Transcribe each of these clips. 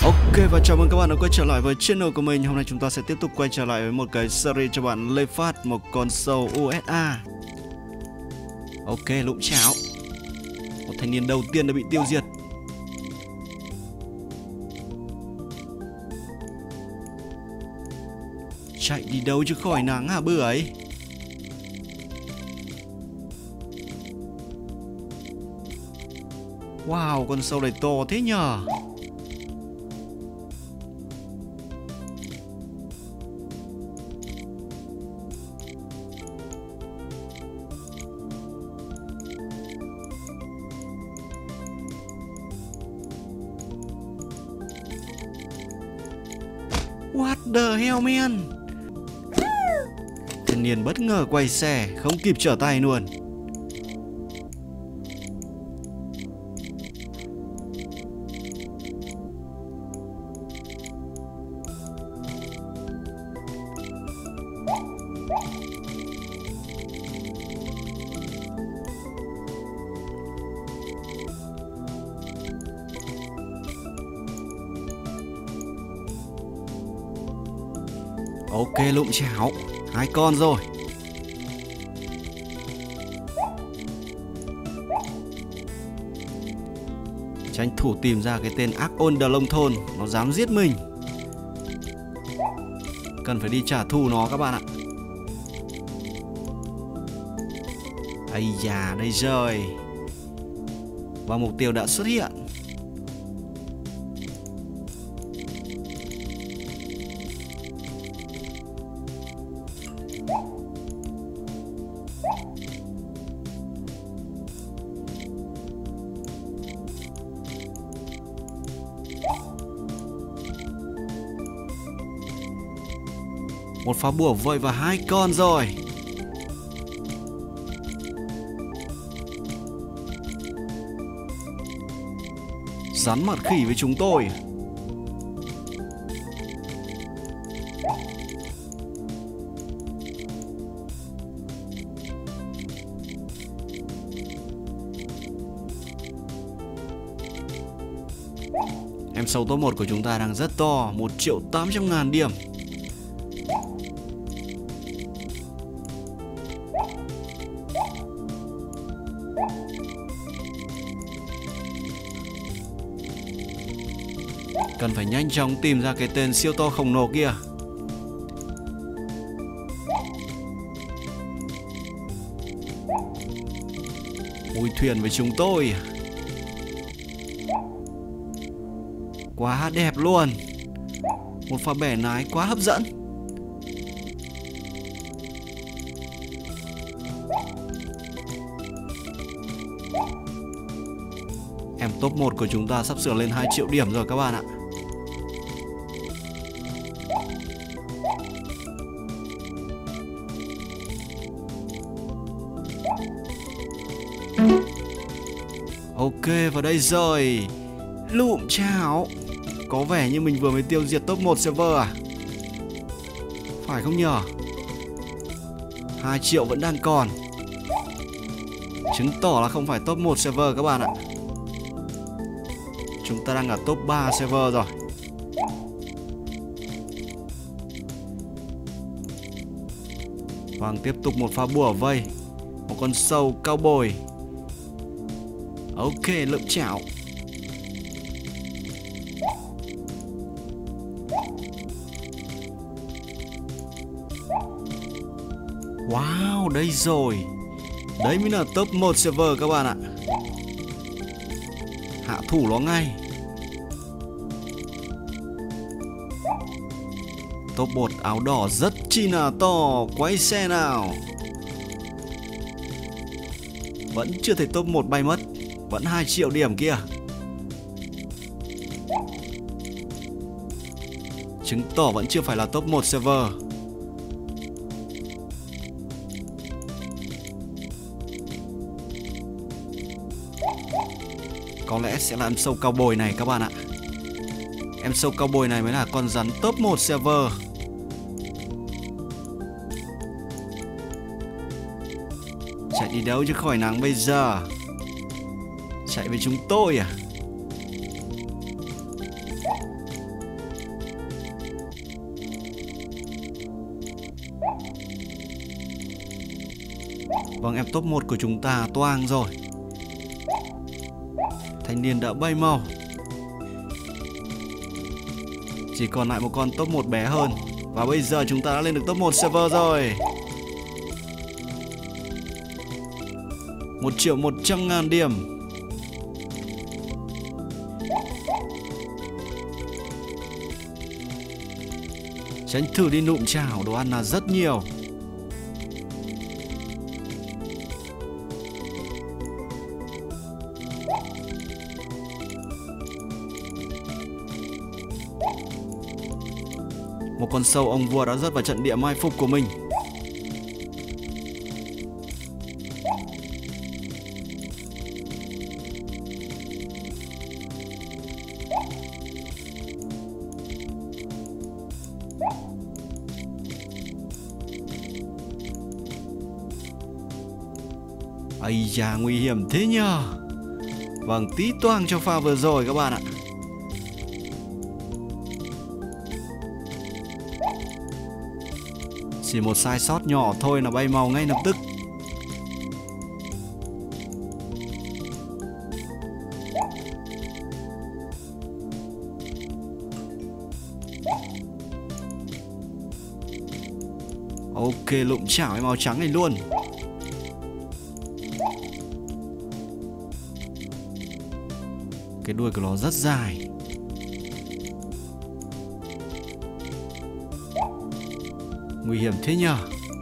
Ok, và chào mừng các bạn đã quay trở lại với channel của mình. Hôm nay chúng ta sẽ tiếp tục quay trở lại với một cái series cho bạn Lê Phát, một con sâu USA. Ok, lụng chảo. Một thanh niên đầu tiên đã bị tiêu diệt. Chạy đi đâu chứ khỏi nắng hả bữa ấy. Wow, con sâu này to thế nhờ. What the hell man. Thanh niên bất ngờ quay xe, không kịp trở tay luôn. Ok, lụng chảo. 2 con rồi. Tranh thủ tìm ra cái tên ác ôn đờ lông thôn. Nó dám giết mình. Cần phải đi trả thù nó các bạn ạ. Ây da, đây rồi. Và mục tiêu đã xuất hiện. Một phá bùa vội và 2 con rồi. Rắn mặt khỉ với chúng tôi. Em sâu top 1 của chúng ta đang rất to, 1.800.000 điểm. Cần phải nhanh chóng tìm ra cái tên siêu to khổng lồ kia. Ui, thuyền với chúng tôi. Quá đẹp luôn. Một pha bẻ nái quá hấp dẫn. Em top 1 của chúng ta sắp sửa lên 2 triệu điểm rồi các bạn ạ. Ok, vào đây rồi. Lụm chảo. Có vẻ như mình vừa mới tiêu diệt top 1 server à? Phải không nhờ? 2 triệu vẫn đang còn. Chứng tỏ là không phải top 1 server các bạn ạ. Chúng ta đang ở top 3 server rồi. Vâng, tiếp tục một pha bùa vây. Một con sâu cao bồi. Ok, lượm chảo. Wow, đây rồi. Đấy mới là top 1 server các bạn ạ. Hạ thủ nó ngay. Top 1 áo đỏ rất chi là to. Quay xe nào. Vẫn chưa thấy top 1 bay mất. Vẫn 2 triệu điểm kia. Chứng tỏ vẫn chưa phải là top 1 server. Có lẽ sẽ là em sâu cao bồi này các bạn ạ. Em sâu cao bồi này mới là con rắn top 1 server. Chạy đi đâu chứ khỏi nắng bây giờ. Chạy với chúng tôi à? Vâng, em top 1 của chúng ta toang rồi. Thanh niên đã bay mau. Chỉ còn lại một con top 1 bé hơn. Và bây giờ chúng ta đã lên được top 1 server rồi. 1.100.000 điểm. Tránh thử đi nụm chảo, đồ ăn là rất nhiều. Một con sâu ông vua đã rớt vào trận địa mai phục của mình. Ây da, nguy hiểm thế nhờ. Vâng, tí toang cho pha vừa rồi các bạn ạ. Chỉ một sai sót nhỏ thôi là bay màu ngay lập tức. Ok, lụm chảo cái màu trắng này luôn. Cái đuôi của nó rất dài. Nguy hiểm thế nhờ.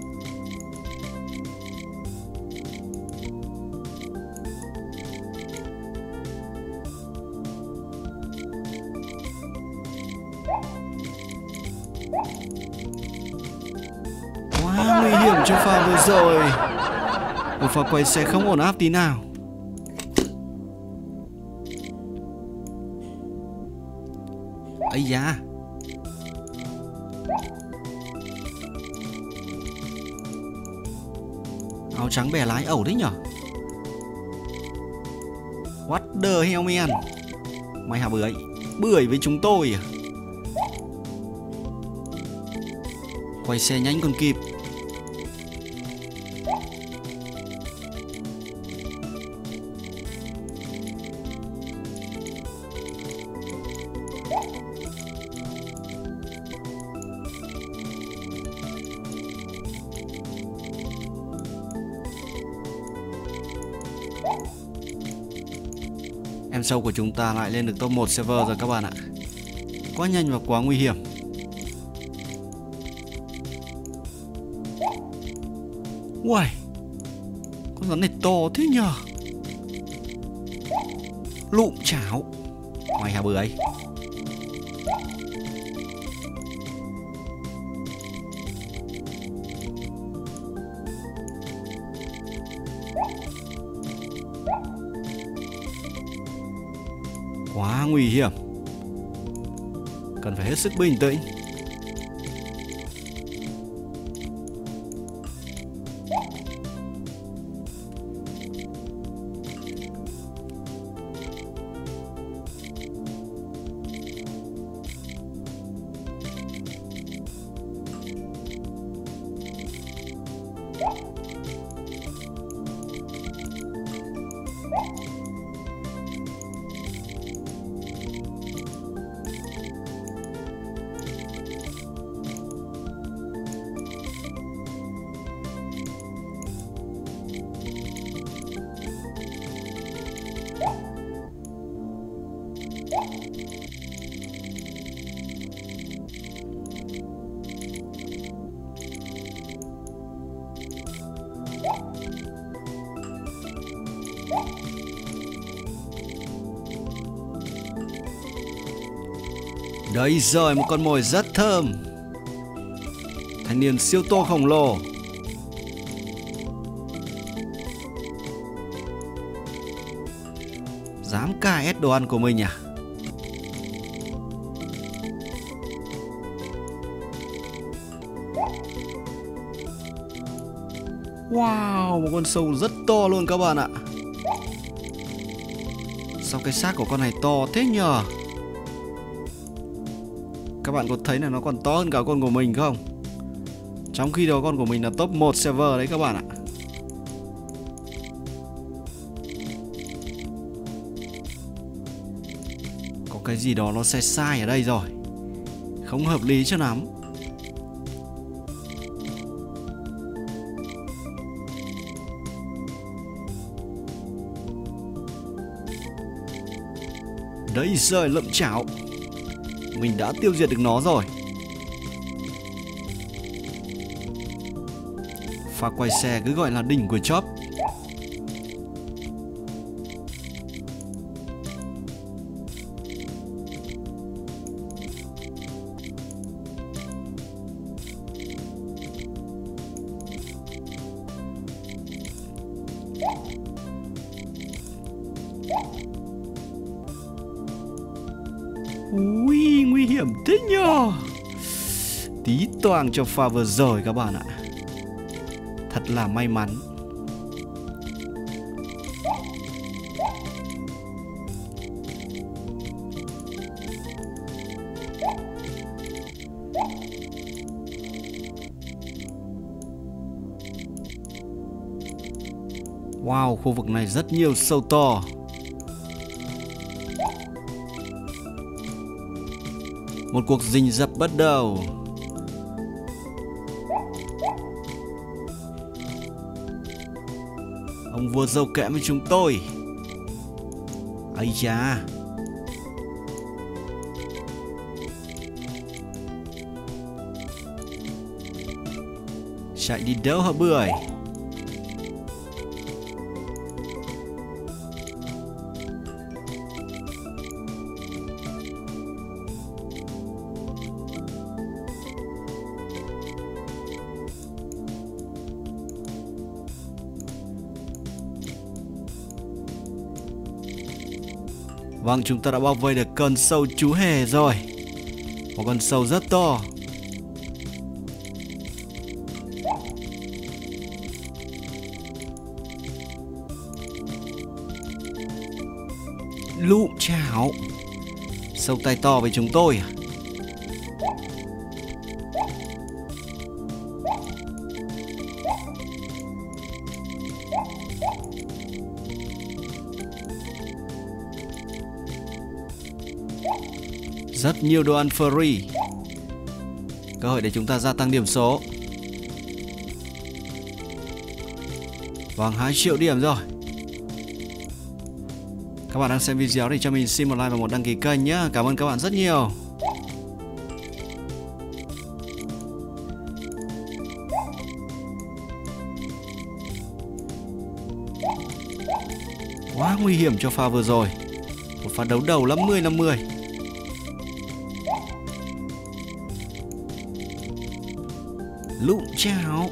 Quá nguy hiểm cho pha vừa rồi. Một pha quay xe không ổn áp tí nào. Ây da. Áo trắng bè lái ẩu đấy nhở. What the hell man. Mày hả bưởi với chúng tôi à? Quay xe nhanh còn kịp. Em sâu của chúng ta lại lên được top 1 server rồi các bạn ạ. Quá nhanh và quá nguy hiểm. Uầy, con rắn này to thế nhờ. Lụm chảo. Mày hả bưởi. Quá nguy hiểm. Cần phải hết sức bình tĩnh. Đấy rồi, một con mồi rất thơm. Thanh niên siêu to khổng lồ. Dám KS đồ ăn của mình à? Wow, một con sâu rất to luôn các bạn ạ. Sao cái xác của con này to thế nhờ? Các bạn có thấy là nó còn to hơn cả con của mình không? Trong khi đó con của mình là top 1 server đấy các bạn ạ. cái gì đó nó sai sai ở đây rồi. Không hợp lý cho lắm. Đấy rồi, lợm chảo. Mình đã tiêu diệt được nó rồi. Pha quay xe cứ gọi là đỉnh của chóp. Ui, nguy hiểm thế nhờ. Tí toang cho pha vừa rồi các bạn ạ. Thật là may mắn. Wow, khu vực này rất nhiều sâu to. Một cuộc rình rập bắt đầu. Ông vua dâu kẽm với chúng tôi. Ây cha. Chạy đi đâu hả bưởi? Vâng, chúng ta đã bao vây được con sâu chú hề rồi. Một con sâu rất to. Lụm chảo. Sâu tay to với chúng tôi. Rất nhiều đồ ăn free. Cơ hội để chúng ta gia tăng điểm số. Vâng, 2 triệu điểm rồi. Các bạn đang xem video thì cho mình xin một like và một đăng ký kênh nhé. Cảm ơn các bạn rất nhiều. Quá nguy hiểm cho pha vừa rồi. Một pha đấu đầu 50-50. Lụm chảo.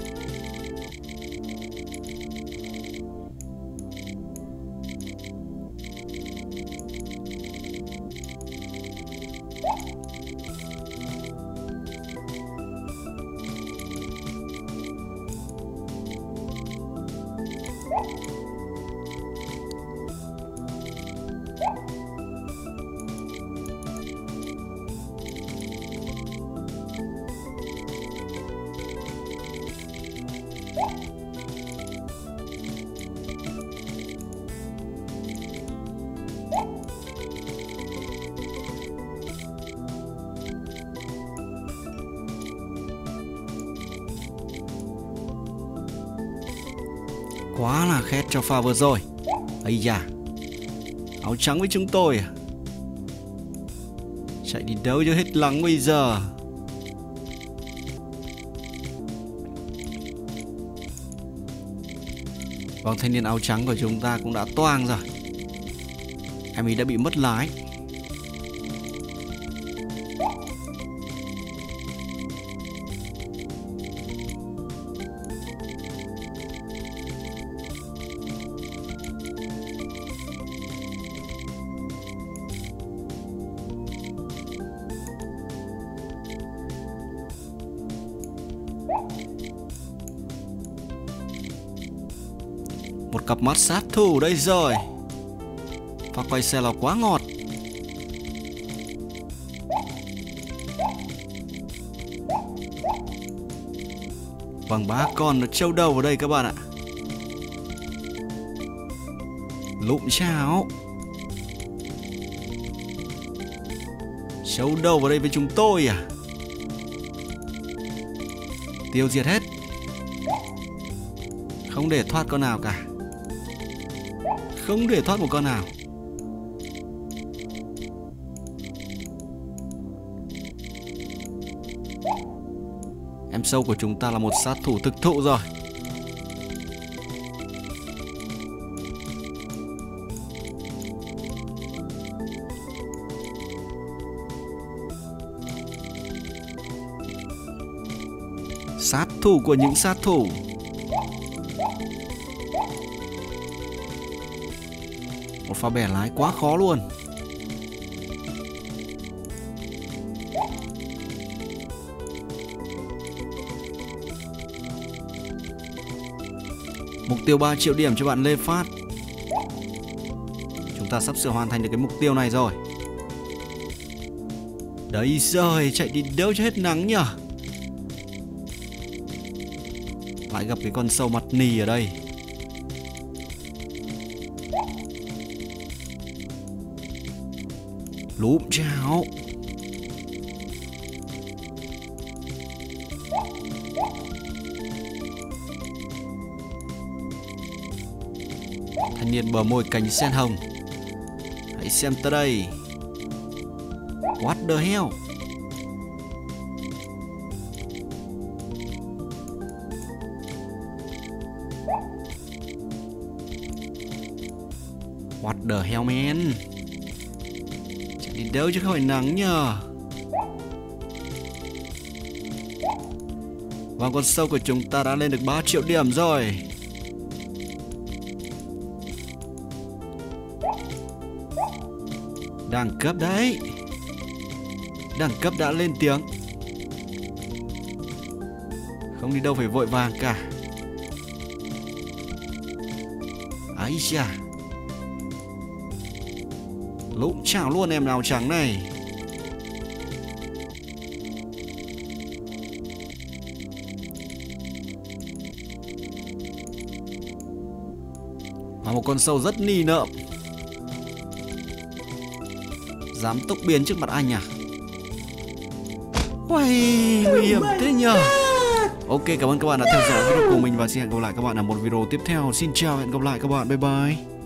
Quá là khét cho pha vừa rồi. Ây da. Áo trắng với chúng tôi. Chạy đi đâu cho hết lắng bây giờ. Vâng, thanh niên áo trắng của chúng ta cũng đã toang rồi. Em ấy đã bị mất lái. Một cặp mắt sát thủ đây rồi. Pha quay xe là quá ngọt. Vâng, 3 con nó trâu đầu vào đây các bạn ạ. Lụm chảo. Sâu đầu vào đây với chúng tôi à? Tiêu diệt hết. Không để thoát con nào cả. Không để thoát một con nào. Em sâu của chúng ta là một sát thủ thực thụ rồi. Sát thủ của những sát thủ. Một pha bẻ lái quá khó luôn. Mục tiêu 3 triệu điểm cho bạn Lê Phát. Chúng ta sắp sửa hoàn thành được cái mục tiêu này rồi. Đấy rồi, chạy đi đâu cho hết nắng nhở. Lại gặp cái con sâu mặt nì ở đây. Lúm cháo. Thanh niên bờ môi cánh sen hồng. Hãy xem tới đây. What the hell? What the hell man? Chạy đi đâu chứ không phải nắng nhờ. Và con sâu của chúng ta đã lên được 3 triệu điểm rồi. Đẳng cấp đấy. Đẳng cấp đã lên tiếng. Không đi đâu phải vội vàng cả. Ái chà. Lũng chảo luôn em nào trắng này. Và một con sâu rất nỉ nợm. Dám tốc biến trước mặt anh à? Uầy, nguy hiểm thế nhờ. Ok, cảm ơn các bạn đã theo dõi video của mình và xin hẹn gặp lại các bạn ở một video tiếp theo. Xin chào và hẹn gặp lại các bạn. Bye bye.